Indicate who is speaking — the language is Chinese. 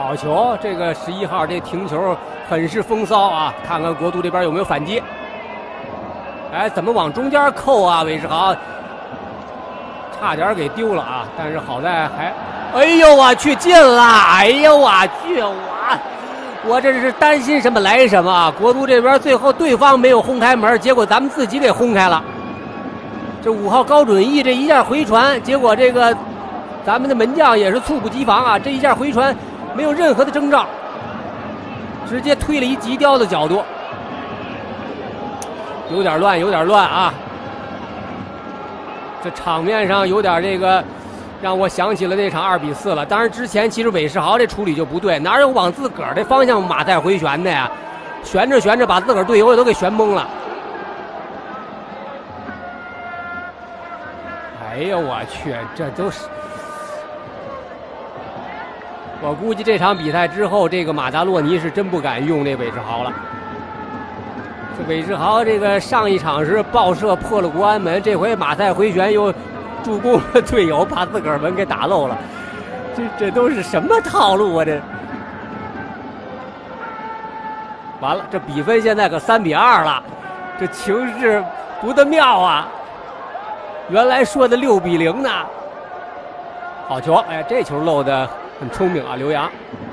Speaker 1: 好球！这个11号这停球很是风骚啊！看看国足这边有没有反击。哎，怎么往中间扣啊？韦世豪差点给丢了啊！但是好在还，哎呦我去进了！哎呦我去我这是担心什么来什么啊！国足这边最后对方没有轰开门，结果咱们自己给轰开了。这5号高准翼这一下回传，结果这个咱们的门将也是猝不及防啊！这一下回传没有任何的征兆，直接推了一急雕的角度，有点乱啊！这场面上有点这个，让我想起了那场2比4了。当然之前其实韦世豪这处理就不对，哪有往自个儿的方向马赛回旋的呀？旋着把自个儿队友也都给旋懵了。哎呦我去，这都是！我估计这场比赛之后，这个马达洛尼是真不敢用这韦世豪了。这韦世豪这个上一场是爆射破了国安门，这回马赛回旋又助攻了队友，把自个儿门给打漏了。这都是什么套路啊？这完了，这比分现在可3比2了，这情势不得妙啊！原来说的6比0呢。好球！哎，这球漏的很聪明啊，刘洋。